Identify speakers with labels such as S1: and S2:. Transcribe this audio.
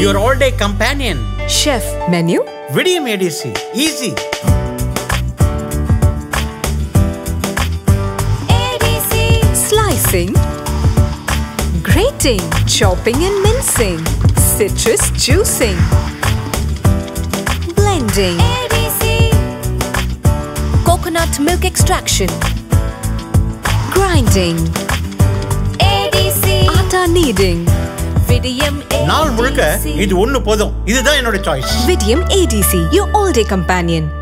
S1: Your all-day companion.
S2: Chef menu.
S1: Vidiem ADC. Easy.
S3: ADC.
S2: Slicing. Grating. Chopping and mincing. Citrus juicing. Blending.
S3: ADC. Coconut milk extraction.
S2: Grinding.
S3: ADC.
S2: Atta kneading.
S3: Vidiem
S1: நாள் முழுக்க
S3: ADC.
S1: இது ஒண்ணு போதும். இதுதான் என்னோட choice.
S2: Vidiem ADC, your all-day companion.